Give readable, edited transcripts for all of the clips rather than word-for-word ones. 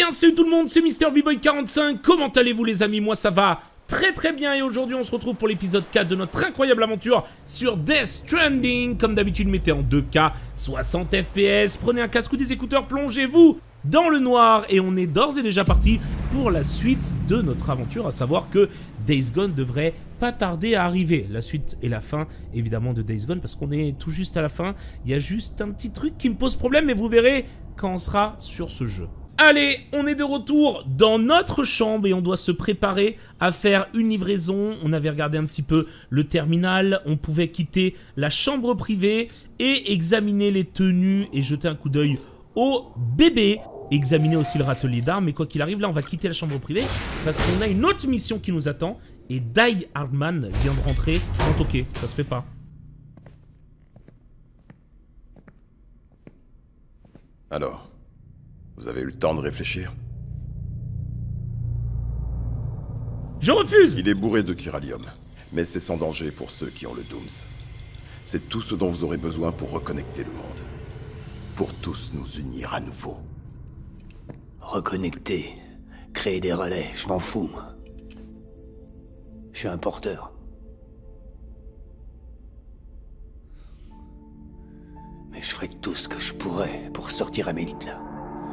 bien, salut tout le monde, c'est MrBboy45, comment allez-vous les amis? Moi ça va très bien et aujourd'hui on se retrouve pour l'épisode 4 de notre incroyable aventure sur Death Stranding. Comme d'habitude, mettez en 2K, 60 FPS, prenez un casque ou des écouteurs, plongez-vous dans le noir et on est d'ores et déjà parti pour la suite de notre aventure, à savoir que Days Gone devrait pas tarder à arriver. La suite et la fin évidemment de Days Gone parce qu'on est tout juste à la fin. Il y a juste un petit truc qui me pose problème mais vous verrez quand on sera sur ce jeu. Allez, on est de retour dans notre chambre et on doit se préparer à faire une livraison. On avait regardé un petit peu le terminal, on pouvait quitter la chambre privée et examiner les tenues et jeter un coup d'œil au bébé. Examiner aussi le râtelier d'armes, mais quoi qu'il arrive, là on va quitter la chambre privée parce qu'on a une autre mission qui nous attend et Die Hardman vient de rentrer sans toquer, ça se fait pas. Alors, vous avez eu le temps de réfléchir? Je refuse! Il est bourré de chiralium, mais c'est sans danger pour ceux qui ont le Dooms. C'est tout ce dont vous aurez besoin pour reconnecter le monde. Pour tous nous unir à nouveau. Reconnecter, créer des relais, je m'en fous, moi. Je suis un porteur. Mais je ferai tout ce que je pourrais pour sortir Amélie de là.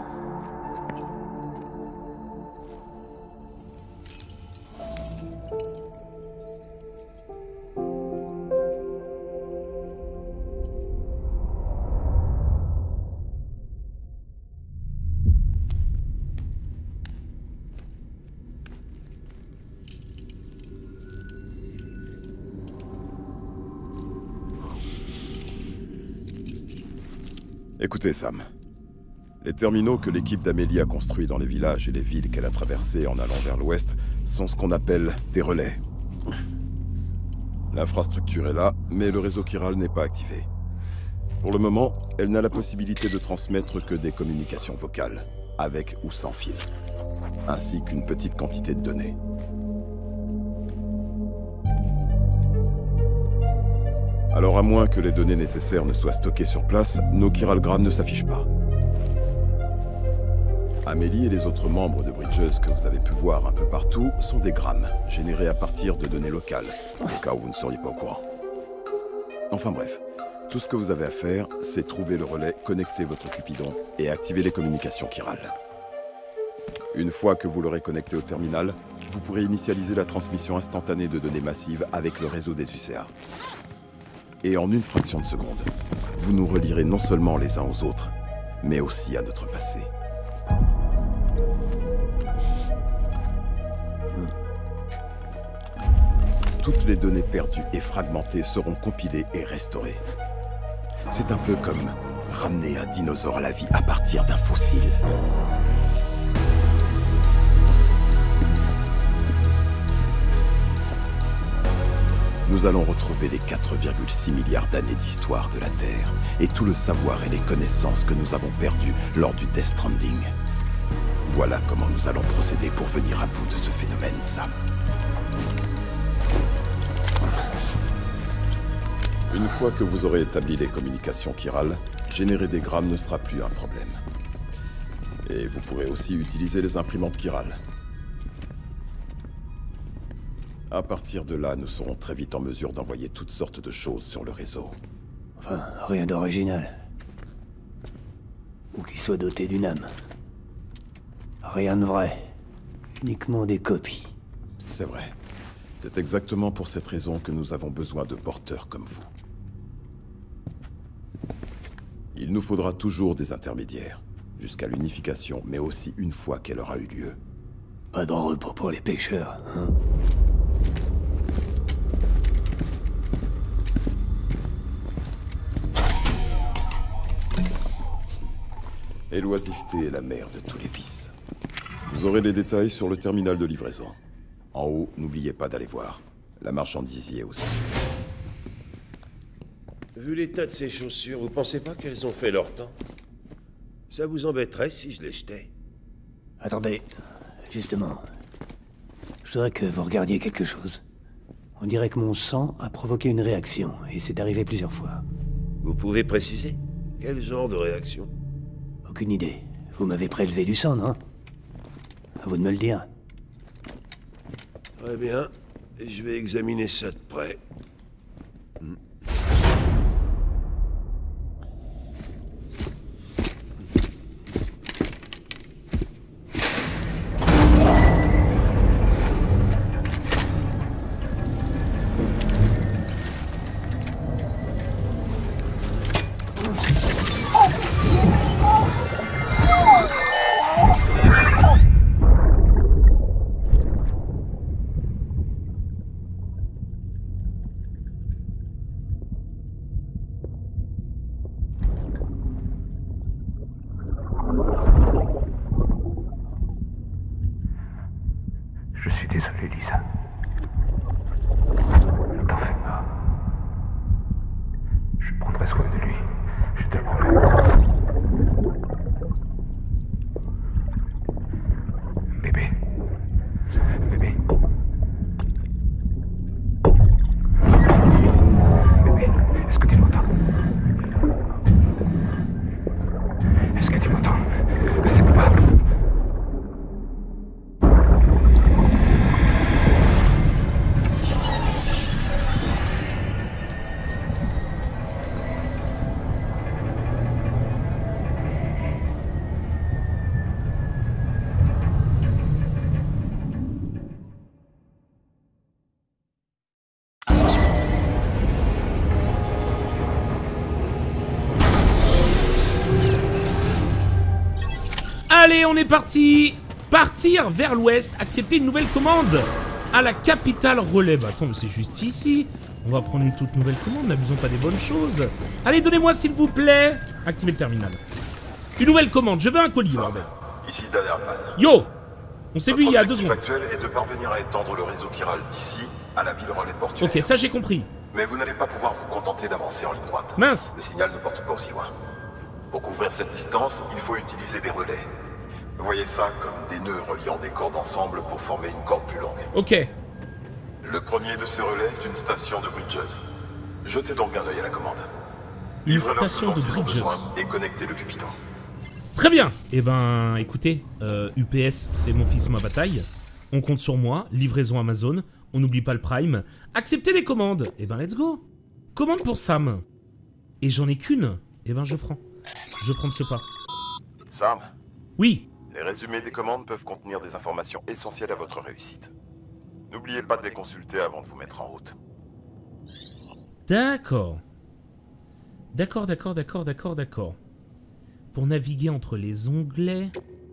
Écoutez, Sam. Les terminaux que l'équipe d'Amélie a construits dans les villages et les villes qu'elle a traversés en allant vers l'ouest sont ce qu'on appelle des relais. L'infrastructure est là, mais le réseau chiral n'est pas activé. Pour le moment, elle n'a la possibilité de transmettre que des communications vocales, avec ou sans fil, ainsi qu'une petite quantité de données. Alors à moins que les données nécessaires ne soient stockées sur place, nos chiralgrammes ne s'affichent pas. Amélie et les autres membres de Bridges que vous avez pu voir un peu partout sont des grammes, générés à partir de données locales, au cas où vous ne seriez pas au courant. Enfin bref, tout ce que vous avez à faire, c'est trouver le relais, connecter votre Cupidon et activer les communications chirales. Une fois que vous l'aurez connecté au terminal, vous pourrez initialiser la transmission instantanée de données massives avec le réseau des UCA. Et en une fraction de seconde, vous nous relierez non seulement les uns aux autres, mais aussi à notre passé. Toutes les données perdues et fragmentées seront compilées et restaurées. C'est un peu comme ramener un dinosaure à la vie à partir d'un fossile. Nous allons retrouver les 4,6 milliards d'années d'histoire de la Terre et tout le savoir et les connaissances que nous avons perdus lors du Death Stranding. Voilà comment nous allons procéder pour venir à bout de ce phénomène, Sam. Une fois que vous aurez établi les communications chirales, générer des grammes ne sera plus un problème. Et vous pourrez aussi utiliser les imprimantes chirales. À partir de là, nous serons très vite en mesure d'envoyer toutes sortes de choses sur le réseau. Enfin, rien d'original. Ou qui soit doté d'une âme. Rien de vrai. Uniquement des copies. C'est vrai. C'est exactement pour cette raison que nous avons besoin de porteurs comme vous. Il nous faudra toujours des intermédiaires, jusqu'à l'unification, mais aussi une fois qu'elle aura eu lieu. Pas de repos pour les pêcheurs, hein? Et l'oisiveté est la mère de tous les vices. Vous aurez les détails sur le terminal de livraison. En haut, n'oubliez pas d'aller voir. La marchandise y est aussi. Vu l'état de ces chaussures, vous pensez pas qu'elles ont fait leur temps? Ça vous embêterait si je les jetais? Attendez, justement. Je voudrais que vous regardiez quelque chose. On dirait que mon sang a provoqué une réaction, et c'est arrivé plusieurs fois. Vous pouvez préciser? Quel genre de réaction? Aucune idée. Vous m'avez prélevé du sang, non? À vous de me le dire. Très bien. Je vais examiner ça de près. Je suis désolé, Lisa. Ne t'en fais pas. Je prendrai soin de lui. Je te le promets. Bébé. Bébé. Bébé, est-ce que tu m'entends? Est-ce que tu m'entends? C'est pas... Allez, on est parti. Partir vers l'ouest, accepter une nouvelle commande à la capitale relais. Bah attends, c'est juste ici. On va prendre une toute nouvelle commande, n'abusons pas des bonnes choses. Allez, donnez-moi s'il vous plaît. Activez le terminal. Une nouvelle commande, je veux un colis, bordel. Ici Dan Herman. Yo, on s'est vu il y a 2 secondes. L'objectif actuel est de parvenir à étendre le réseau chiral d'ici à la ville relais portuaire. Ok, ça j'ai compris. Mais vous n'allez pas pouvoir vous contenter d'avancer en ligne droite. Mince. Le signal ne porte pas aussi loin. Pour couvrir cette distance, il faut utiliser des relais. Voyez ça comme des nœuds reliant des cordes ensemble pour former une corde plus longue. Ok. Le premier de ces relais est une station de Bridges. Jetez donc un œil à la commande. Une Livrez-leur station ce de dont ils ont Bridges. besoin et connectez le Cupidon. Très bien. Eh ben, écoutez, UPS, c'est mon fils, ma bataille. On compte sur moi. Livraison Amazon. On n'oublie pas le Prime. Accepter des commandes. Eh ben, let's go. Commande pour Sam. Et j'en ai qu'une. Eh ben, je prends. Je prends de ce pas. Sam, Oui. les résumés des commandes peuvent contenir des informations essentielles à votre réussite. N'oubliez pas de les consulter avant de vous mettre en route. D'accord. D'accord. Pour naviguer entre les onglets...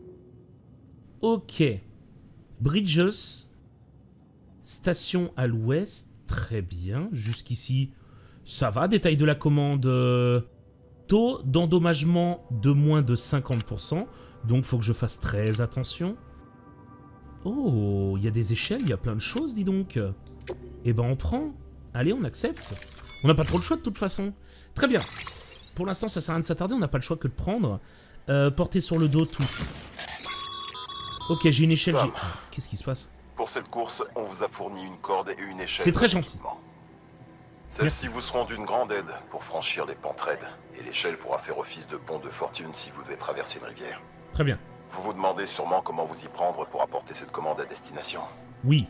Ok. Bridges. Station à l'ouest. Très bien. Jusqu'ici, ça va. Détail de la commande. Taux d'endommagement de moins de 50%. Donc, faut que je fasse très attention. Oh, il y a des échelles, il y a plein de choses, dis donc. Eh ben, on prend. Allez, on accepte. On n'a pas trop le choix de toute façon. Très bien. Pour l'instant, ça sert à rien de s'attarder, on n'a pas le choix que de prendre. Porter sur le dos tout. Ok, j'ai une échelle. Sam. Qu'est-ce qui se passe? Pour cette course, on vous a fourni une corde et une échelle. C'est très gentil. Celles-ci vous seront d'une grande aide pour franchir les pentes raides. Et l'échelle pourra faire office de pont de fortune si vous devez traverser une rivière. Très bien. Vous vous demandez sûrement comment vous y prendre pour apporter cette commande à destination. Oui.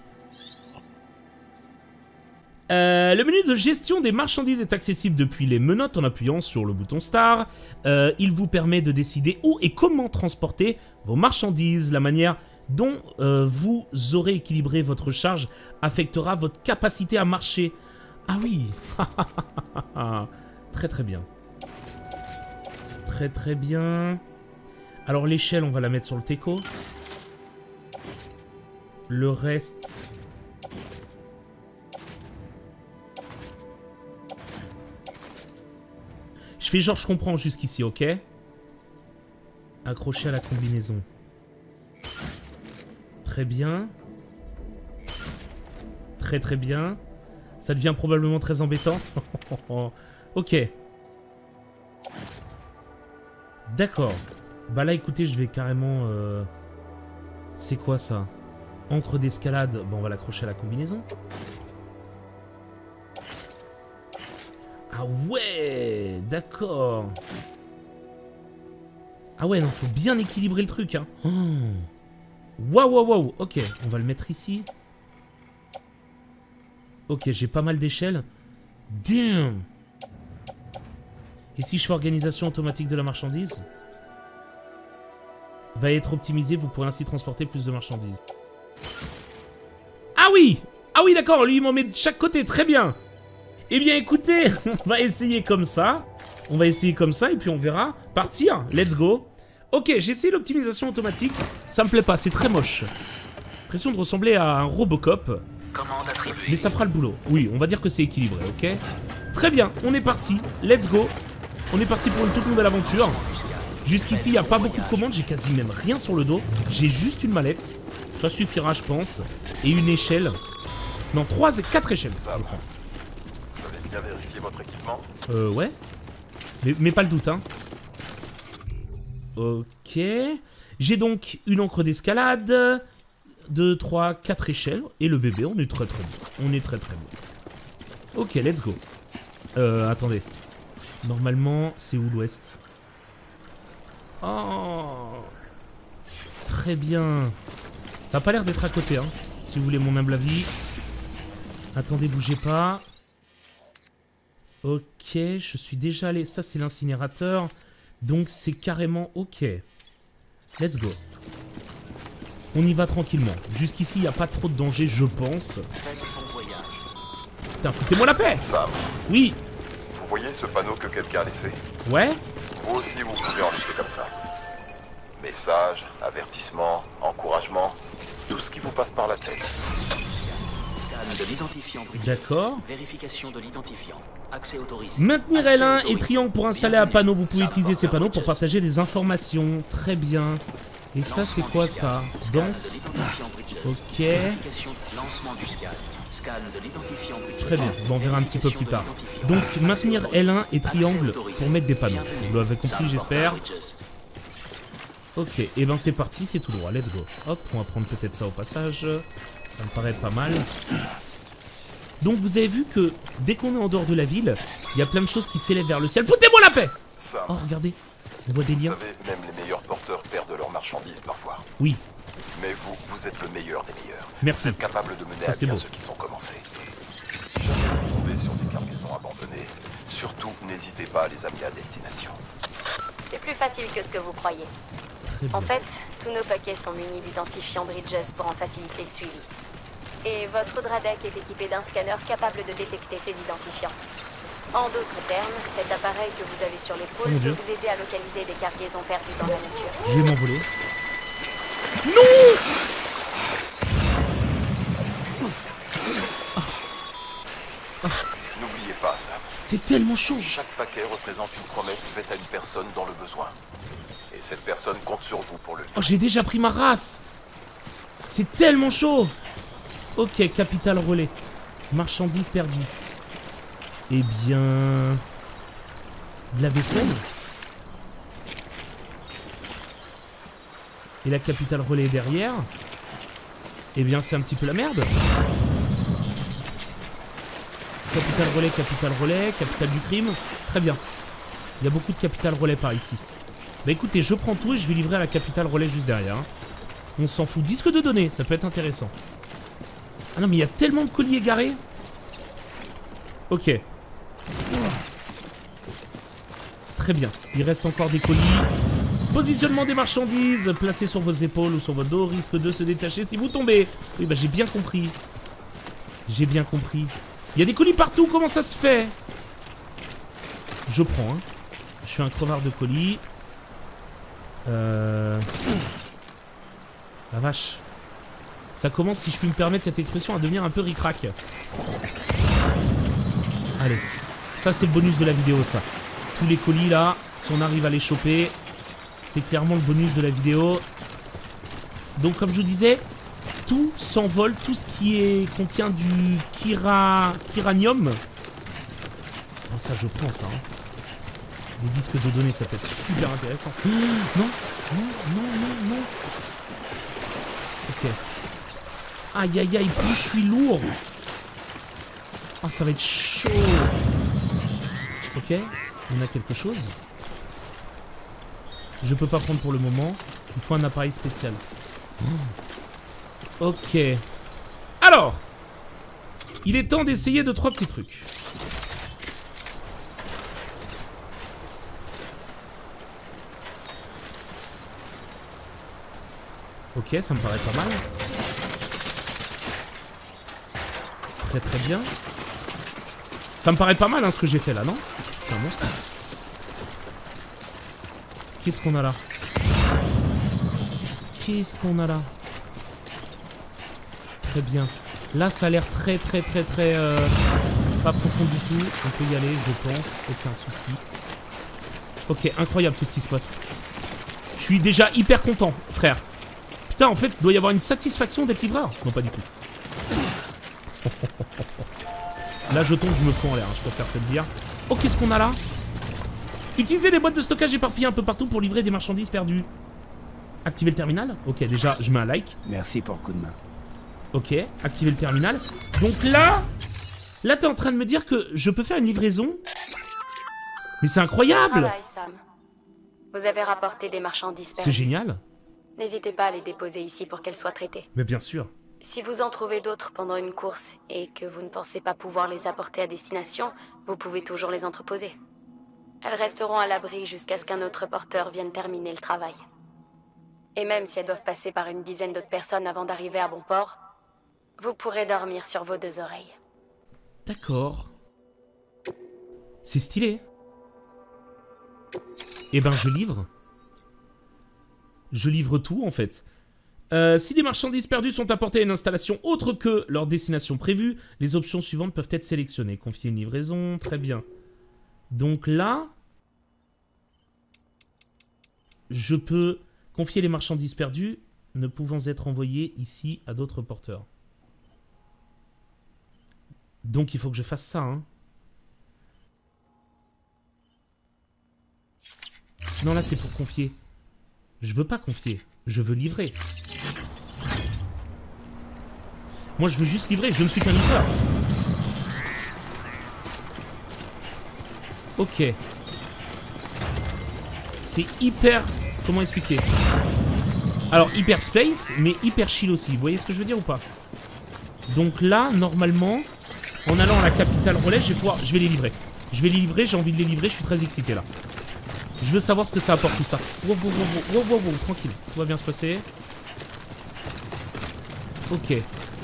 Le menu de gestion des marchandises est accessible depuis les menottes en appuyant sur le bouton Star. Il vous permet de décider où et comment transporter vos marchandises. La manière dont vous aurez équilibré votre charge affectera votre capacité à marcher. Ah oui. Très très bien. Très très bien. Alors l'échelle, on va la mettre sur le teco. Le reste... Je fais genre je comprends jusqu'ici, ok? Accroché à la combinaison. Très bien. Très très bien. Ça devient probablement très embêtant. Ok. D'accord. Bah là écoutez, je vais carrément... C'est quoi ça? Encre d'escalade. Bon, on va l'accrocher à la combinaison. Ah ouais, d'accord. Ah ouais, non, faut bien équilibrer le truc, hein. Oh. Waouh, waouh, waouh. Ok, on va le mettre ici. Ok, j'ai pas mal d'échelles. Damn. Et si je fais organisation automatique de la marchandise? Va être optimisé, vous pourrez ainsi transporter plus de marchandises. Ah oui! Ah oui, d'accord, lui il m'en met de chaque côté, très bien. Eh bien écoutez, on va essayer comme ça. On va essayer comme ça et puis on verra. Partir, let's go. Ok, j'ai essayé l'optimisation automatique. Ça me plaît pas, c'est très moche. L'impression de ressembler à un Robocop. Mais ça fera le boulot. Oui, on va dire que c'est équilibré, ok? Très bien, on est parti. Let's go. On est parti pour une toute nouvelle aventure. Jusqu'ici, il n'y a pas beaucoup de commandes. J'ai quasi même rien sur le dos. J'ai juste une mallette. Ça suffira, je pense. Et une échelle. Non, 3 et 4 échelles. Sam, vous avez bien vérifié votre équipement? Ouais. Mais pas le doute, hein. Ok. J'ai donc une encre d'escalade. 2, 3, 4 échelles. Et le bébé, on est très très bien. On est très très bien. Ok, let's go. Attendez. Normalement, c'est où l'ouest? Oh. Très bien. Ça a pas l'air d'être à côté, hein. Si vous voulez mon humble avis. Attendez, bougez pas. Ok, je suis déjà allé... Ça, c'est l'incinérateur. Donc, c'est carrément ok. Let's go. On y va tranquillement. Jusqu'ici, il n'y a pas trop de danger, je pense. Putain, foutez-moi la paix! Sam, Oui. vous voyez ce panneau que quelqu'un a laissé? Ouais. Vous aussi, vous pouvez en laisser comme ça. Messages, avertissements, encouragements, tout ce qui vous passe par la tête. De l'identifiant. D'accord. Vérification de l'identifiant. Accès autorisé. Maintenir L1 et triangle pour installer un panneau. Vous pouvez utiliser ces panneaux pour partager des informations. Très bien. Et ça, c'est quoi ça? Danse. Ok. Très bien. Bon, on verra un petit peu plus tard. Donc, maintenir L1 et triangle pour mettre des panneaux. Vous l'avez compris, j'espère. Ok. Et ben, c'est parti, c'est tout droit. Let's go. Hop, on va prendre peut-être ça au passage. Ça me paraît pas mal. Donc, vous avez vu que dès qu'on est en dehors de la ville, il y a plein de choses qui s'élèvent vers le ciel. Foutez-moi la paix! Sam, Oh, regardez. On voit des vous liens. savez, même les meilleurs porteurs perdent leurs marchandises parfois. Oui. Mais vous, vous êtes le meilleur des meilleurs. Merci. Vous êtes capable de mener Ça, à c'est bien beau. ce qu'ils ont commencé. Si jamais vous tombez sur des cargaisons abandonnées, surtout n'hésitez pas à les amener à destination. C'est plus facile que ce que vous croyez. Très bien. En fait, tous nos paquets sont munis d'identifiants Bridges pour en faciliter le suivi. Et votre Dradek est équipé d'un scanner capable de détecter ces identifiants. En d'autres termes, cet appareil que vous avez sur l'épaule Oh mon peut Dieu. vous aider à localiser des cargaisons perdues dans la nature. Je vais m'envoler. N'oubliez pas, Sam. C'est tellement chaud. Chaque paquet représente une promesse faite à une personne dans le besoin. Et cette personne compte sur vous pour le Oh, j'ai déjà pris ma race. C'est tellement chaud. Ok, capital relais. Marchandises perdues. Eh bien... De la vaisselle. Et la capitale relais est derrière. Eh bien, c'est un petit peu la merde. Capitale relais, capitale du crime. Très bien. Il y a beaucoup de capitale relais par ici. Bah écoutez, je prends tout et je vais livrer à la capitale relais juste derrière. Hein. On s'en fout. Disque de données, ça peut être intéressant. Ah non, mais il y a tellement de colis égarés. Ok. Très bien. Il reste encore des colis. Positionnement des marchandises. Placées sur vos épaules ou sur votre dos. Risque de se détacher si vous tombez. Oui, bah j'ai bien compris. J'ai bien compris. Il y a des colis partout. Comment ça se fait? Je prends, hein. Je suis un crevard de colis. La vache. Ça commence, si je puis me permettre cette expression, à devenir un peu ric-rac. Allez. Ça, c'est le bonus de la vidéo, ça. Tous les colis, là, si on arrive à les choper, c'est clairement le bonus de la vidéo. Donc, comme je vous disais, tout s'envole. Tout ce qui contient du kiranium. Oh, ça, je prends ça. Hein. Les disques de données, ça peut être super intéressant. Non, non, non, non, non. Ok. Aïe, aïe, aïe, plus je suis lourd. Ah, ça va être chaud. Ok, on a quelque chose. Je peux pas prendre pour le moment. Il faut un appareil spécial. Ok. Alors, il est temps d'essayer 2-3 petits trucs. Ok, ça me paraît pas mal. Très très bien. Ça me paraît pas mal hein, ce que j'ai fait là, non? Je suis un monstre. Qu'est-ce qu'on a là? Qu'est-ce qu'on a là? Très bien. Là, ça a l'air très pas profond du tout. On peut y aller, je pense. Aucun souci. Ok, incroyable tout ce qui se passe. Je suis déjà hyper content, frère. Putain, en fait, il doit y avoir une satisfaction d'être livreur. Non, pas du tout. Là, je tombe, je me fous en l'air. Hein, je préfère te le dire. Oh, qu'est-ce qu'on a là? Utiliser des boîtes de stockage éparpillées un peu partout pour livrer des marchandises perdues. Activer le terminal. Ok, déjà, je mets un like. Merci pour le coup de main. Ok, activer le terminal. Donc là, t'es en train de me dire que je peux faire une livraison. Mais c'est incroyable. Travail, Sam. Vous avez rapporté des marchandises perdues. C'est génial. N'hésitez pas à les déposer ici pour qu'elles soient traitées. Mais bien sûr. Si vous en trouvez d'autres pendant une course et que vous ne pensez pas pouvoir les apporter à destination, vous pouvez toujours les entreposer. Elles resteront à l'abri jusqu'à ce qu'un autre porteur vienne terminer le travail. Et même si elles doivent passer par une dizaine d'autres personnes avant d'arriver à bon port, vous pourrez dormir sur vos 2 oreilles. D'accord. C'est stylé. Eh ben, je livre. Je livre tout, en fait. Si des marchandises perdues sont apportées à une installation autre que leur destination prévue, les options suivantes peuvent être sélectionnées. Confier une livraison, très bien. Donc là, je peux confier les marchandises perdues ne pouvant être envoyées ici à d'autres porteurs. Donc il faut que je fasse ça, hein. Non, là c'est pour confier. Je veux pas confier, je veux livrer. Moi je veux juste livrer, je ne suis qu'un livreur. Ok. C'est hyper... Comment expliquer? Alors hyper space, mais hyper chill aussi. Vous voyez ce que je veux dire ou pas? Donc là, normalement, en allant à la capitale relais, je vais les livrer. Je vais les livrer, j'ai envie de les livrer, je suis très excité là. Je veux savoir ce que ça apporte tout ça. Wow, wow, wow, wow, wow, wow, tranquille. Tout va bien se passer. Ok.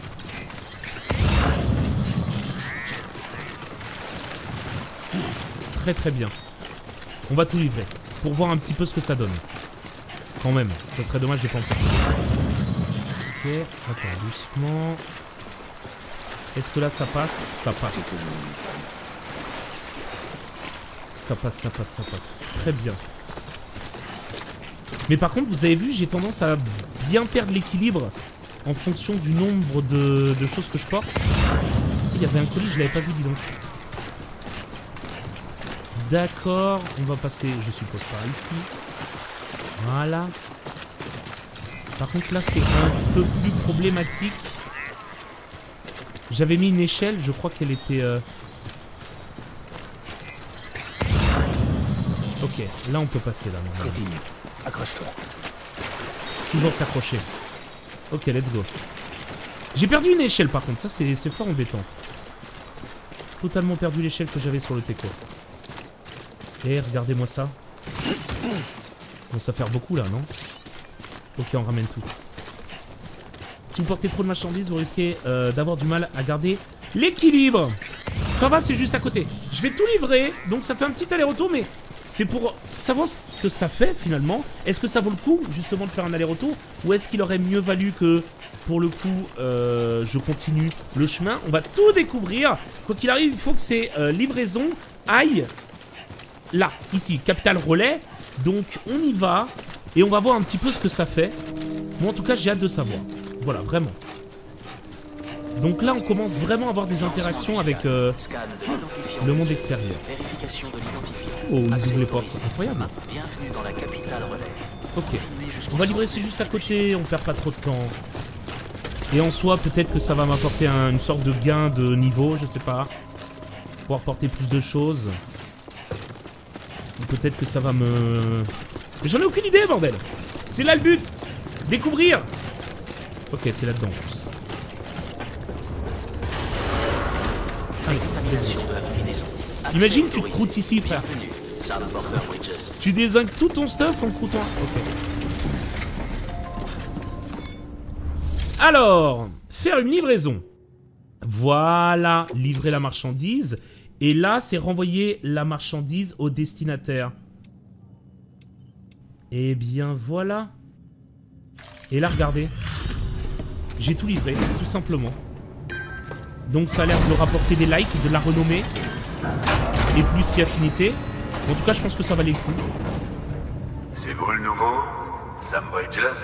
Très très bien. On va tout livrer. Pour voir un petit peu ce que ça donne. Quand même. Ça serait dommage, j'ai pas encore. Ok. Attends, doucement. Est-ce que là ça passe? Ça passe. Ça passe, ça passe, ça passe. Très bien. Mais par contre, vous avez vu, j'ai tendance à bien perdre l'équilibre en fonction du nombre de choses que je porte. Il y avait un colis, je l'avais pas vu, dis donc. D'accord, on va passer, je suppose, par ici. Voilà. Par contre, là, c'est un peu plus problématique. J'avais mis une échelle, je crois qu'elle était... Ok, là, on peut passer, là. Continue, accroche-toi. Toujours s'accrocher. Ok, let's go. J'ai perdu une échelle, par contre. Ça, c'est fort embêtant. Totalement perdu l'échelle que j'avais sur le Teco. Et regardez-moi ça. Bon, ça fait beaucoup là, non? Ok, on ramène tout. Si vous portez trop de marchandises, vous risquez d'avoir du mal à garder l'équilibre. Ça va, c'est juste à côté. Je vais tout livrer, donc ça fait un petit aller-retour, mais c'est pour savoir ce que ça fait finalement. Est-ce que ça vaut le coup justement de faire un aller-retour? Ou est-ce qu'il aurait mieux valu que, pour le coup, je continue le chemin? On va tout découvrir. Quoi qu'il arrive, il faut que ces livraisons aillent là, ici, capitale relais. Donc on y va et on va voir un petit peu ce que ça fait. Moi en tout cas j'ai hâte de savoir. Voilà, vraiment. Donc là on commence vraiment à avoir des interactions avec le monde extérieur. Oh, ils ouvrent les portes, c'est incroyable. Bienvenue dans la capitale relais. Ok, on va livrer, c'est juste à côté, on perd pas trop de temps. Et en soi peut-être que ça va m'apporter une sorte de gain de niveau, je sais pas. Pouvoir porter plus de choses. Peut-être que ça va me... Mais j'en ai aucune idée, bordel. C'est là le but. Découvrir. Ok, c'est là-dedans en plus. Allez, imagine tu te croûtes ici, frère. Tu dézingues tout ton stuff en croûtant. Ok. Alors, faire une livraison. Voilà, livrer la marchandise. Et là, c'est renvoyer la marchandise au destinataire. Eh bien, voilà. Et là, regardez. J'ai tout livré, tout simplement. Donc, ça a l'air de rapporter des likes, de la renommée. Et plus si affinité. En tout cas, je pense que ça valait le coup. C'est vous le nouveau Sam Bridges?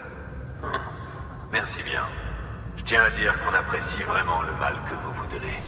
Merci bien. Je tiens à dire qu'on apprécie vraiment le mal que vous vous donnez.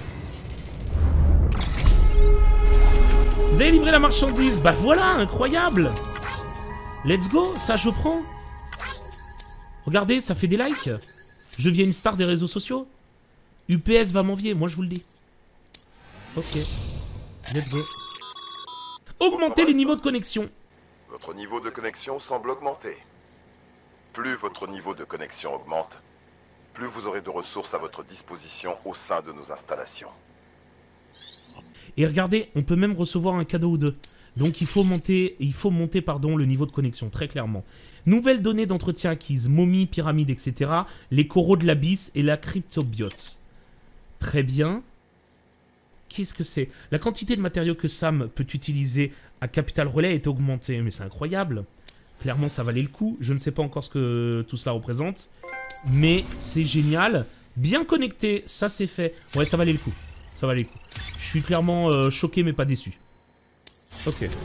Vous avez livré la marchandise. Bah voilà, incroyable. Let's go, ça je prends. Regardez, ça fait des likes. Je deviens une star des réseaux sociaux. UPS va m'envier, moi je vous le dis. Ok. Let's go. Augmenter les niveaux de connexion. Votre niveau de connexion semble augmenter. Plus votre niveau de connexion augmente, plus vous aurez de ressources à votre disposition au sein de nos installations. Et regardez, on peut même recevoir un cadeau ou deux. Donc il faut monter le niveau de connexion, très clairement. Nouvelles données d'entretien acquises, momies, pyramides, etc. Les coraux de l'abysse et la cryptobiote. Très bien. Qu'est-ce que c'est? La quantité de matériaux que Sam peut utiliser à Capital Relay est augmentée. Mais c'est incroyable. Clairement, ça valait le coup. Je ne sais pas encore ce que tout cela représente. Mais c'est génial. Bien connecté, ça c'est fait. Ouais, ça valait le coup. Ça valait le coup. Je suis clairement choqué mais pas déçu. Ok. Dites,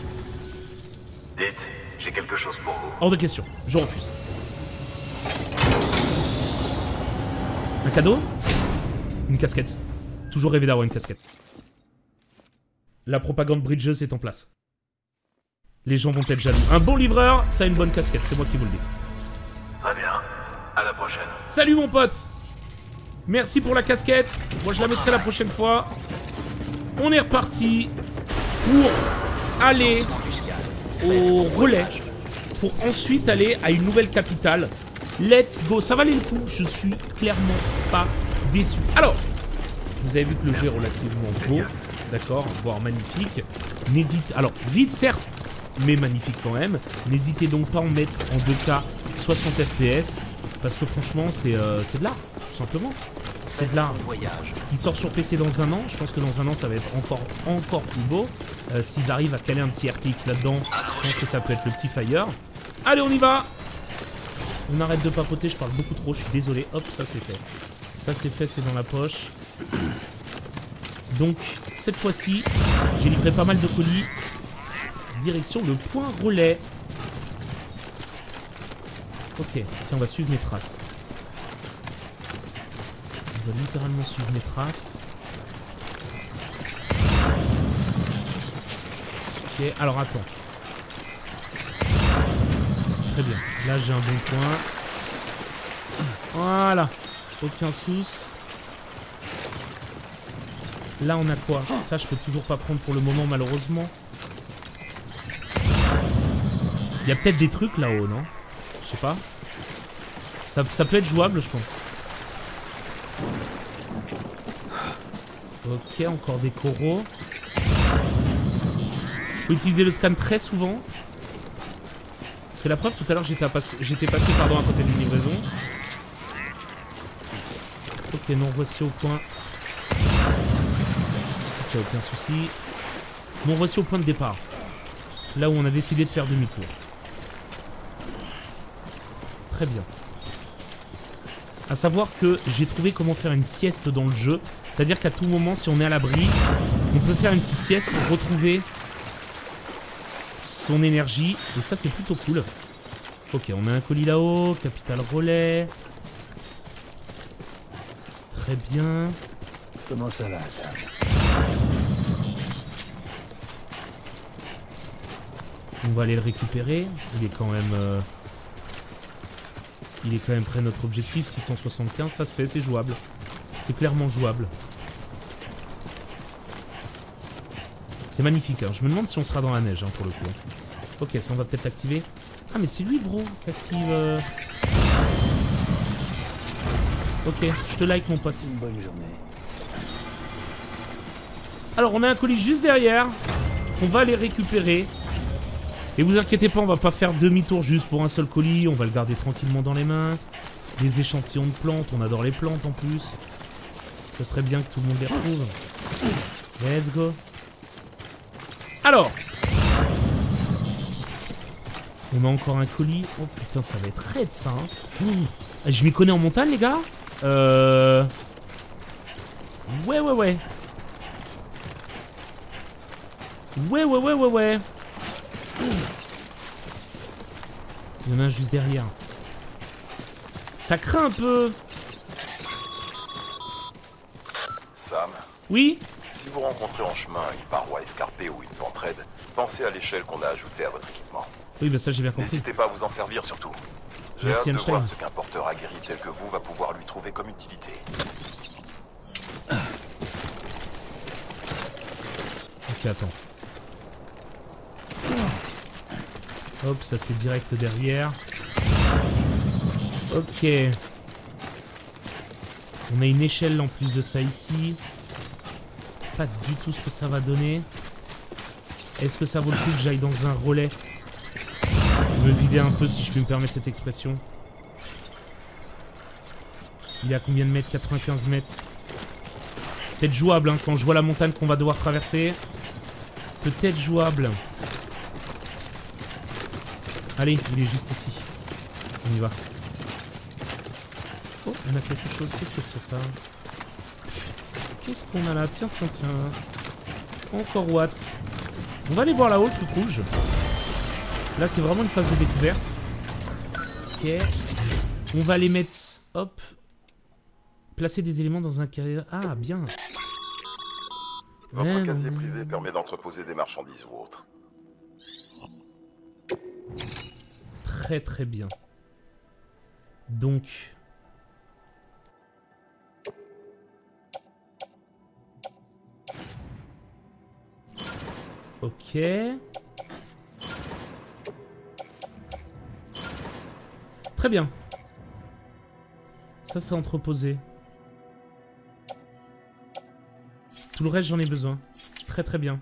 j'ai quelque chose pour vous. Hors de question, je refuse. Un cadeau? Une casquette. Toujours rêvé d'avoir une casquette. La propagande Bridges est en place. Les gens vont être jaloux. Un bon livreur, ça a une bonne casquette, c'est moi qui vous le dis. Très bien, à la prochaine. Salut mon pote! Merci pour la casquette. Moi je la mettrai la prochaine fois. On est reparti pour aller au relais. Pour ensuite aller à une nouvelle capitale. Let's go. Ça valait le coup. Je ne suis clairement pas déçu. Alors, vous avez vu que le jeu est relativement beau. D'accord, voire magnifique. N'hésite... Alors, vite certes, mais magnifique quand même. N'hésitez donc pas à en mettre en 2K 60 FPS. Parce que franchement, c'est de l'art, tout simplement. C'est de l'art. Il sort sur PC dans un an. Je pense que dans un an, ça va être encore plus beau. S'ils arrivent à caler un petit RTX là-dedans, je pense que ça peut être le petit Fire. Allez, on y va. On arrête de papoter, je parle beaucoup trop, je suis désolé. Hop, ça c'est fait. Ça c'est fait, c'est dans la poche. Donc, cette fois-ci, j'ai livré pas mal de colis. Direction le point relais. Ok, tiens, on va suivre mes traces. On va littéralement suivre mes traces. Ok, alors attends. Très bien, là j'ai un bon point. Voilà, aucun souci. Là on a quoi? Ça je peux toujours pas prendre pour le moment malheureusement. Il y a peut-être des trucs là-haut, non? Je sais pas. Ça peut être jouable je pense. Ok, encore des coraux. Je peux utiliser le scan très souvent. Parce que la preuve, tout à l'heure, j'étais passé à côté d'une livraison. Ok, non, voici au point. Ok, aucun souci. Bon, voici au point de départ. Là où on a décidé de faire demi-tour. Très bien. À savoir que j'ai trouvé comment faire une sieste dans le jeu. C'est-à-dire qu'à tout moment, si on est à l'abri, on peut faire une petite sieste pour retrouver son énergie. Et ça, c'est plutôt cool. Ok, on a un colis là-haut. Capital Relais. Très bien. Comment ça va, ça? On va aller le récupérer. Il est quand même... Il est quand même près de notre objectif. 675, ça se fait, c'est jouable. C'est clairement jouable. C'est magnifique, hein. Je me demande si on sera dans la neige, hein, pour le coup. Ok, ça on va peut-être activer. Ah, mais c'est lui, bro, qui active... Ok, je te like mon pote. Une bonne journée. Alors on a un colis juste derrière. On va les récupérer. Et vous inquiétez pas, on va pas faire demi-tour juste pour un seul colis. On va le garder tranquillement dans les mains. Des échantillons de plantes, on adore les plantes en plus. Ce serait bien que tout le monde les retrouve. Let's go. Alors. On a encore un colis. Oh putain, ça va être raide ça. Hein. Je m'y connais en montagne les gars. Ouais. Ouais. Il y en a un juste derrière. Ça craint un peu. Sam, Oui? si vous rencontrez en chemin une paroi escarpée ou une pente raide, pensez à l'échelle qu'on a ajoutée à votre équipement. Oui, bah ça j'ai bien compris. N'hésitez pas à vous en servir surtout. J'ai Merci, hâte de Einstein. voir ce qu'un porteur aguerri tel que vous va pouvoir lui trouver comme utilité. Ok, attends. Hop, ça c'est direct derrière. Ok. On a une échelle en plus de ça ici. Pas du tout ce que ça va donner. Est-ce que ça vaut le coup que j'aille dans un relais? Me vider un peu si je puis me permettre cette expression. Il est à combien de mètres? 95 mètres. Peut-être jouable hein, quand je vois la montagne qu'on va devoir traverser. Peut-être jouable. Allez, il est juste ici. On y va. Oh, on a quelque chose. Qu'est-ce que c'est ça? Qu'est-ce qu'on a là? Tiens. Encore what? On va aller voir là-haut, le truc rouge. Là, c'est vraiment une phase de découverte. Ok. On va les mettre... Hop. Placer des éléments dans un carré... Ah, bien. Votre casier privé permet d'entreposer des marchandises ou autres. Très bien. Donc... Ok. Très bien. Ça, c'est entreposé. Tout le reste, j'en ai besoin. Très bien.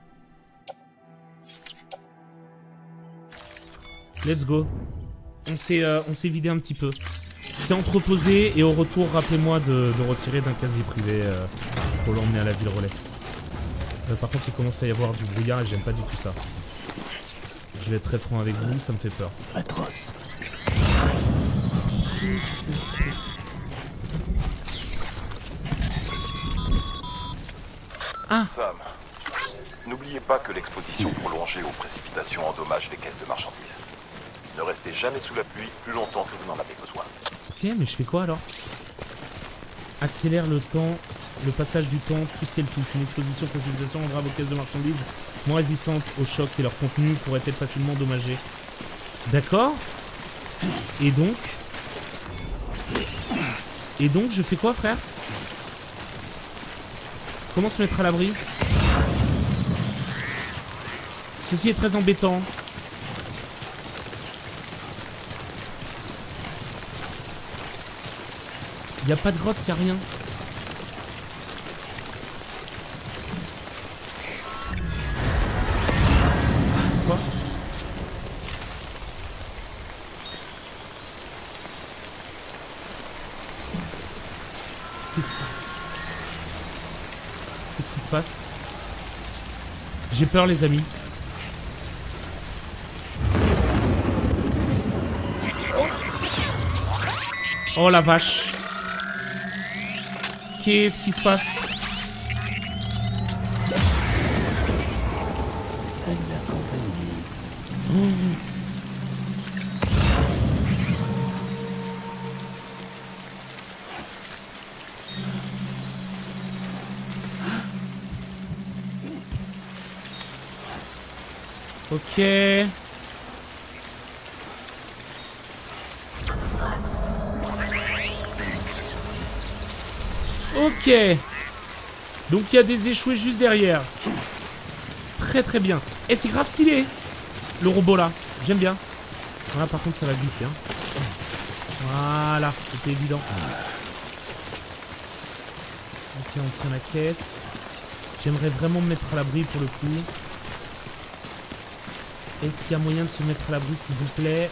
Let's go. On s'est vidé un petit peu. C'est entreposé et au retour, rappelez-moi de retirer d'un casier privé pour l'emmener à la ville relais. Par contre, il commence à y avoir du brouillard et j'aime pas du tout ça. Je vais être très franc avec vous, ça me fait peur. Atroce. Qu'est-ce que c'est? Ah! Sam, n'oubliez pas que l'exposition prolongée aux précipitations endommage les caisses de marchandises. Ne restez jamais sous la pluie plus longtemps que vous n'en avez besoin. Ok, mais je fais quoi alors? Accélère le temps, le passage du temps, tout ce qu'elle touche. Une exposition précipitation rendra vos caisses de marchandises moins résistantes au choc et leur contenu pourrait être facilement endommagé. D'accord. Et donc, je fais quoi, frère? Comment se mettre à l'abri? Ceci est très embêtant. Il n'y a pas de grotte, il n'y a rien. Quoi? Qu'est-ce qui se passe? J'ai peur, les amis. Oh la vache. Qu'est-ce qui se passe? Ok. Ok. Donc il y a des échoués juste derrière. Très bien. Et c'est grave stylé. Le robot là. J'aime bien. Voilà, par contre ça va glisser. Hein. Voilà. C'était évident. Ok, on tient la caisse. J'aimerais vraiment me mettre à l'abri pour le coup. Est-ce qu'il y a moyen de se mettre à l'abri, s'il vous plaît?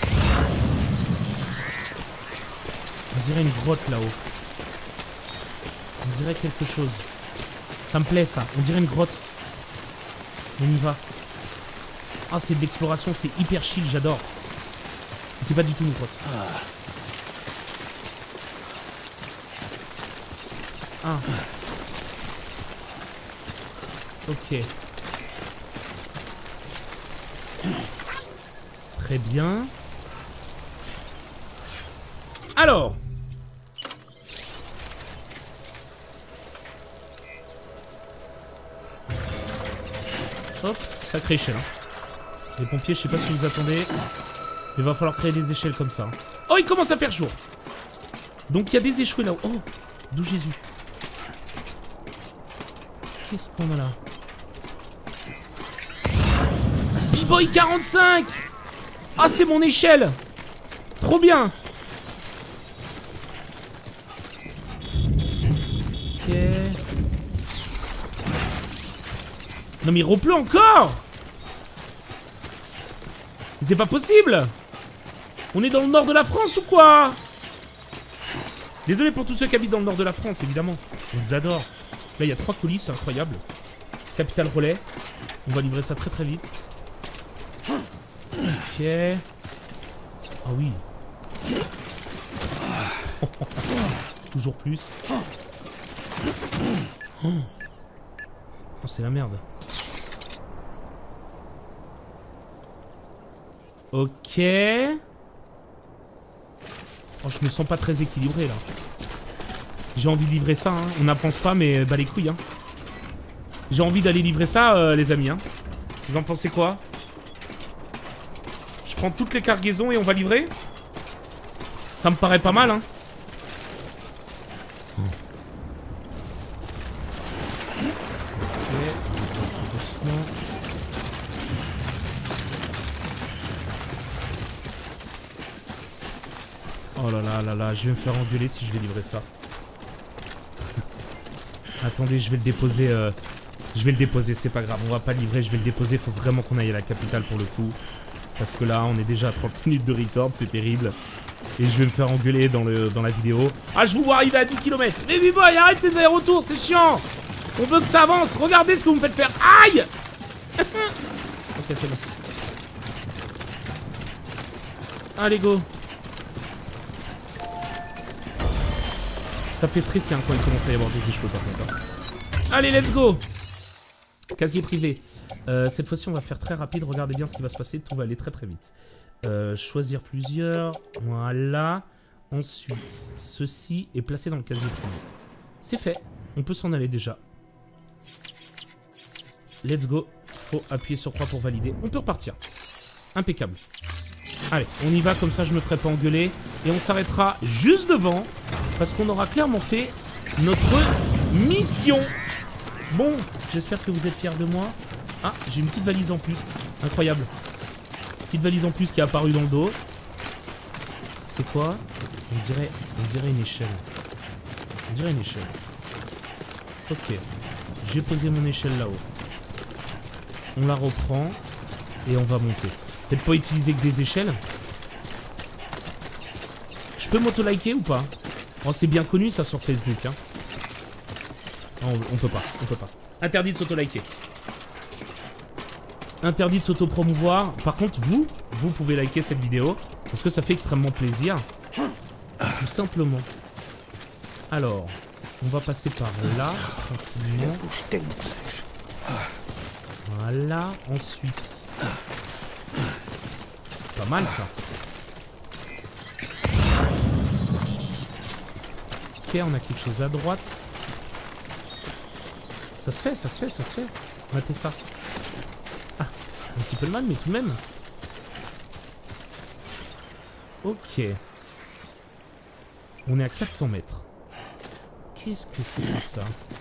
On dirait une grotte là-haut. On dirait quelque chose. Ça me plaît ça. On dirait une grotte. On y va. Ah, c'est de l'exploration, c'est hyper chill, j'adore. C'est pas du tout une grotte. Ah. Ok. Très bien. Alors. Hop, sacrée échelle. Hein. Les pompiers, je sais pas ce que vous attendez. Il va falloir créer des échelles comme ça. Oh, il commence à faire jour. Donc il y a des échoués là-haut. Oh, d'où Jésus. Qu'est-ce qu'on a là? B-Boy 45. Ah, c'est mon échelle. Trop bien. Ok. Non mais il repleut encore. C'est pas possible. On est dans le nord de la France ou quoi? Désolé pour tous ceux qui habitent dans le nord de la France, évidemment. On les adore. Là, il y a 3 colis, c'est incroyable. Capital Relais. On va livrer ça très très vite. Ok. Ah oui. Toujours plus. Oh, c'est la merde. Ok. Oh, je me sens pas très équilibré là. J'ai envie de livrer ça, hein. On n'avance pas, mais bah les couilles, hein. J'ai envie d'aller livrer ça, les amis, hein. Vous en pensez quoi? Je prends toutes les cargaisons et on va livrer? Ça me paraît pas mal, hein. Oh là là là là, je vais me faire engueuler si je vais livrer ça. Attendez, je vais le déposer. Je vais le déposer, c'est pas grave. On va pas le livrer, je vais le déposer. Faut vraiment qu'on aille à la capitale pour le coup. Parce que là, on est déjà à 30 minutes de record, c'est terrible. Et je vais me faire engueuler dans la vidéo. Ah, je vous vois arriver à 10 km. Mais B-Boy, arrête tes allers-retours, c'est chiant. On veut que ça avance. Regardez ce que vous me faites faire. Aïe. Ok, c'est bon. Allez, go. Ça fait stresser hein, quand il commence à y avoir des échoues par contre. Hein. Allez, let's go. Casier privé. Cette fois-ci, on va faire très rapide. Regardez bien ce qui va se passer. Tout va aller très très vite. Choisir plusieurs. Voilà. Ensuite, ceci est placé dans le casier privé. C'est fait. On peut s'en aller déjà. Let's go. Faut appuyer sur 3 pour valider. On peut repartir. Impeccable. Allez, on y va, comme ça je me ferai pas engueuler. Et on s'arrêtera juste devant. Parce qu'on aura clairement fait notre mission. Bon, j'espère que vous êtes fiers de moi. Ah, j'ai une petite valise en plus. Incroyable. Petite valise en plus qui est apparue dans le dos. C'est quoi? On dirait une échelle. On dirait une échelle. Ok. J'ai posé mon échelle là-haut. On la reprend. Et on va monter. Peut-être pas utiliser que des échelles. Je peux m'auto-liker ou pas? Oh, c'est bien connu ça sur Facebook. Hein. Oh, on peut pas. Interdit de s'auto-liker. Interdit de s'auto-promouvoir. Par contre, vous pouvez liker cette vidéo. Parce que ça fait extrêmement plaisir. Tout simplement. Alors, on va passer par là. Tranquillement. Voilà. Ensuite. Pas mal ça. Ok, on a quelque chose à droite. Ça se fait. Matez ça. Ah, un petit peu de mal, mais tout de même. Ok. On est à 400 mètres. Qu'est-ce que c'est que ça?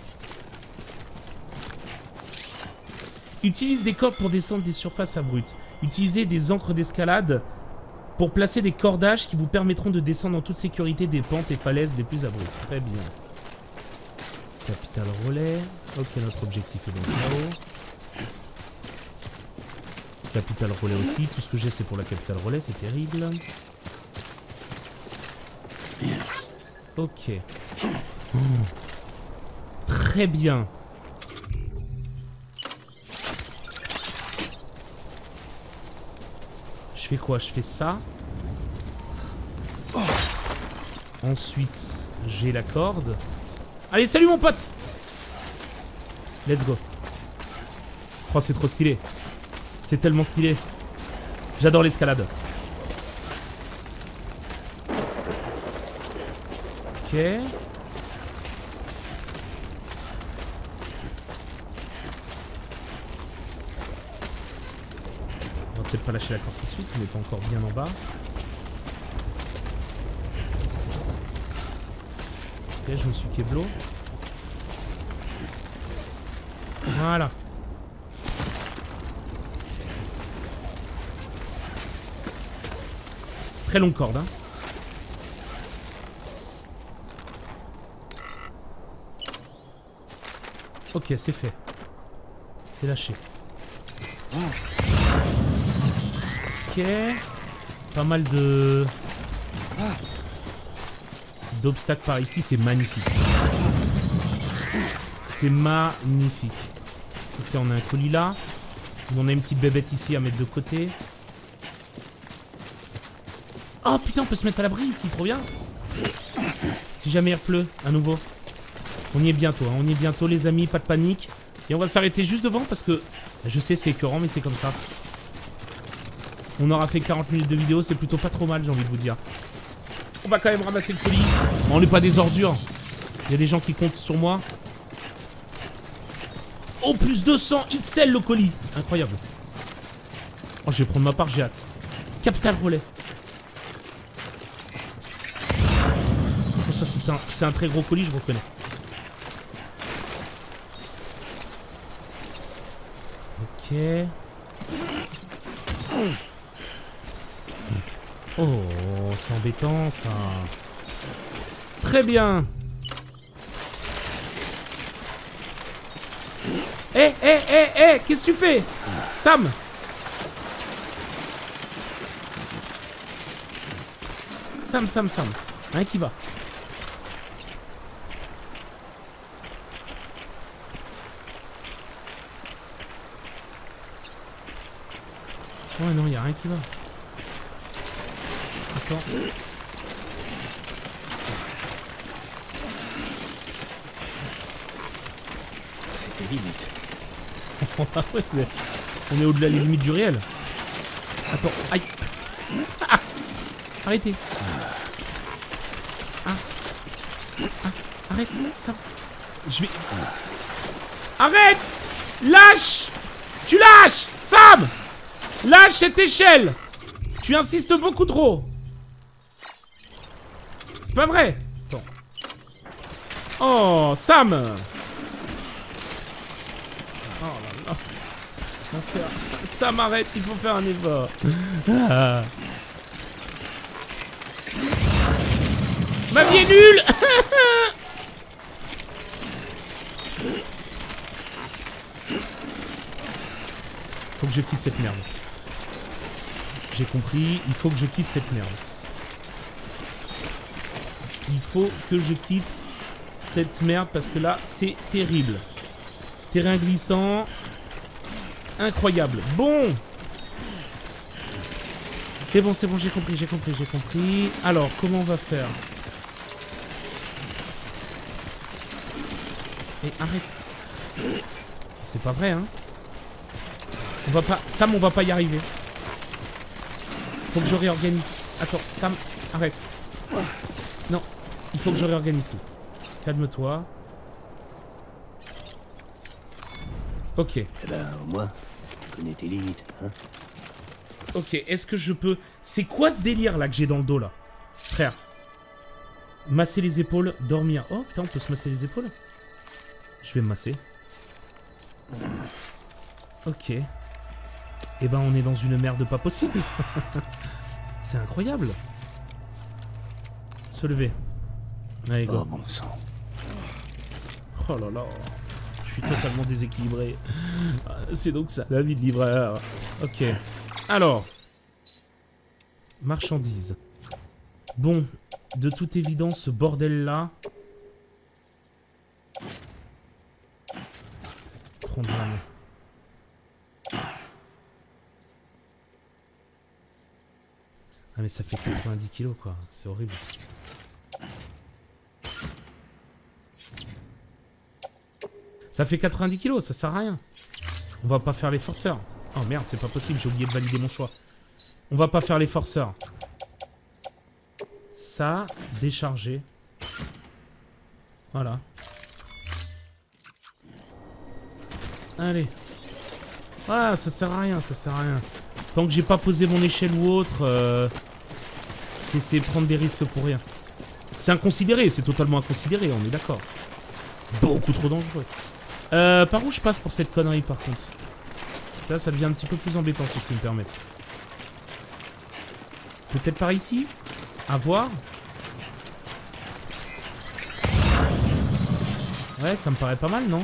Utilise des cordes pour descendre des surfaces abruptes. Utilisez des ancres d'escalade pour placer des cordages qui vous permettront de descendre en toute sécurité des pentes et falaises les plus abruptes. Très bien. Capital relais. Ok, notre objectif est donc là-haut. Capital relais aussi. Tout ce que j'ai, c'est pour la capitale relais. C'est terrible. Ok. Oh. Très bien. Je fais quoi? Je fais ça. Ensuite, j'ai la corde. Allez, salut mon pote! Let's go. Oh, c'est trop stylé. C'est tellement stylé. J'adore l'escalade. Ok. On va peut-être pas lâcher la corde tout de suite, on n'est pas encore bien en bas. Ok, je me suis keblo. Voilà. Très longue corde, hein. Ok, c'est fait. C'est lâché. Ok. Pas mal de... d'obstacles par ici, c'est magnifique. C'est magnifique. Ok, on a un colis là. On a une petite bébête ici à mettre de côté. Oh putain, on peut se mettre à l'abri ici, trop bien. Si jamais il pleut, à nouveau. On y est bientôt, hein. On y est bientôt les amis, pas de panique. Et on va s'arrêter juste devant parce que... Je sais, c'est écœurant, mais c'est comme ça. On aura fait 40 minutes de vidéo, c'est plutôt pas trop mal, j'ai envie de vous dire. On va quand même ramasser le colis. On n'est pas des ordures. Il y a des gens qui comptent sur moi. Oh, plus 200 XL le colis. Incroyable. Oh, je vais prendre ma part, j'ai hâte. Capital relais. Oh, ça, c'est un très gros colis, je reconnais. Ok. Oh, c'est embêtant ça. Très bien. Qu'est-ce que tu fais, Sam? Sam. Hein, qui va? Ouais, non, y a rien qui va. Attends. C'était limite. On est au-delà des limites du réel. Attends, aïe. Ah, arrêtez. Arrête, ça. Je vais... Arrête. Lâche. Tu lâches, Sam. Lâche cette échelle. Tu insistes beaucoup trop. C'est pas vrai. Attends. Oh, Sam. Oh là là. Enfer. Sam, arrête, il faut faire un effort. Ah. Ma vie est nulle. Faut que je quitte cette merde. J'ai compris, il faut que je quitte cette merde. Il faut que je quitte cette merde parce que là, c'est terrible. Terrain glissant. Incroyable. Bon. C'est bon, j'ai compris. Alors, comment on va faire? Et arrête. C'est pas vrai, hein. On va pas... Sam, on va pas y arriver. Faut que je réorganise. Attends, Sam, arrête. Non, il faut que je réorganise tout. Calme-toi. Ok. Eh ben, au moins, tu connais tes limites, hein. Ok, est-ce que je peux... C'est quoi ce délire là que j'ai dans le dos là? Frère. Masser les épaules, dormir. Oh putain, on peut se masser les épaules? Je vais me masser. Ok. Eh ben on est dans une merde pas possible. C'est incroyable. Se lever. Allez, go. Oh bon sang. Oh là là. Je suis totalement déséquilibré. C'est donc ça, la vie de livreur. Ok. Alors. Marchandises. Bon, de toute évidence, ce bordel-là... Prendre la main. Ah mais ça fait 90 kilos quoi, c'est horrible. Ça fait 90 kilos, ça sert à rien. On va pas faire les forceurs. Oh merde, c'est pas possible, j'ai oublié de valider mon choix. On va pas faire les forceurs. Ça, décharger. Voilà. Allez. Voilà, ça sert à rien, ça sert à rien. Tant que j'ai pas posé mon échelle ou autre, c'est prendre des risques pour rien. C'est inconsidéré, c'est totalement inconsidéré, on est d'accord. Beaucoup trop dangereux. Par où je passe pour cette connerie par contre? Là ça devient un petit peu plus embêtant si je peux me permettre. Peut-être par ici? À voir. Ouais, ça me paraît pas mal, non?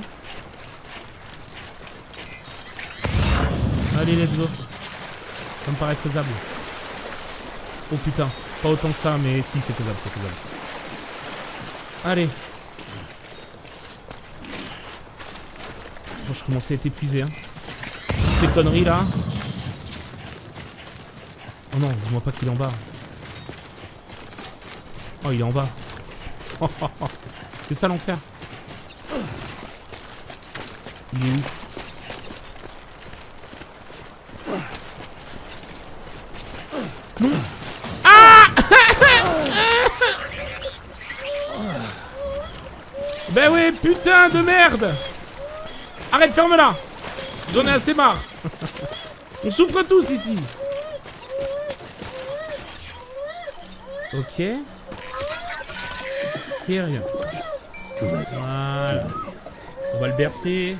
Allez, let's go. Ça me paraît faisable. Oh putain, pas autant que ça, mais si, c'est faisable, c'est faisable. Allez. Bon, je commençais à être épuisé, hein. Toutes ces conneries là. Oh non, dis-moi pas qu'il est en bas. Oh, il est en bas. C'est ça l'enfer. Il est où? Non. Ah. Ben ouais, putain de merde. Arrête, ferme-la. J'en ai assez marre. On souffre tous ici. Ok. Sérieux. Voilà. On va le bercer.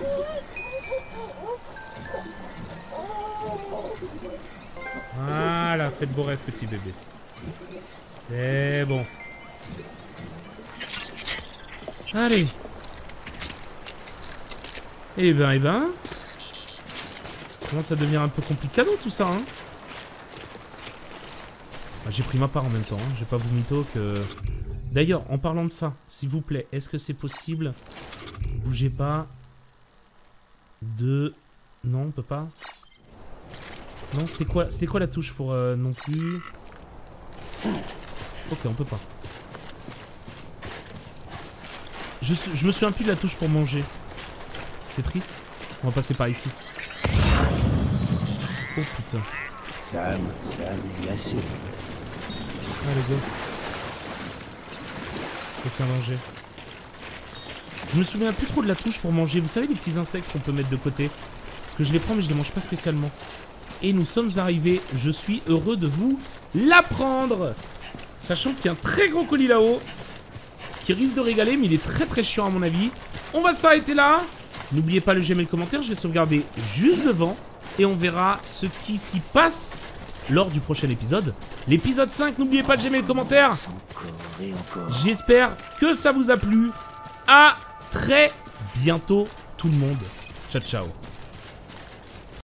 Voilà, faites beau rêve, petit bébé. C'est bon. Allez. Eh ben. Commence à devenir un peu compliqué tout ça, hein. Ah, j'ai pris ma part en même temps, hein. J'ai pas vous mytho que... D'ailleurs, en parlant de ça, s'il vous plaît, est-ce que c'est possible? Bougez pas. De... Non, on peut pas. Non, c'était quoi la touche pour non plus? Ok, on peut pas. Je me souviens plus de la touche pour manger. C'est triste. On va passer par ici. Oh putain. Sam, il a su. Allez, go. Aucun danger. Je me souviens plus trop de la touche pour manger. Vous savez les petits insectes qu'on peut mettre de côté? Parce que je les prends mais je les mange pas spécialement. Et nous sommes arrivés. Je suis heureux de vous l'apprendre. Sachant qu'il y a un très gros colis là-haut. Qui risque de régaler mais il est très très chiant à mon avis. On va s'arrêter là. N'oubliez pas le j'aime et le commentaire. Je vais sauvegarder juste devant. Et on verra ce qui s'y passe lors du prochain épisode. L'épisode 5, n'oubliez pas de j'aime et le commentaire. J'espère que ça vous a plu. À très bientôt tout le monde. Ciao ciao.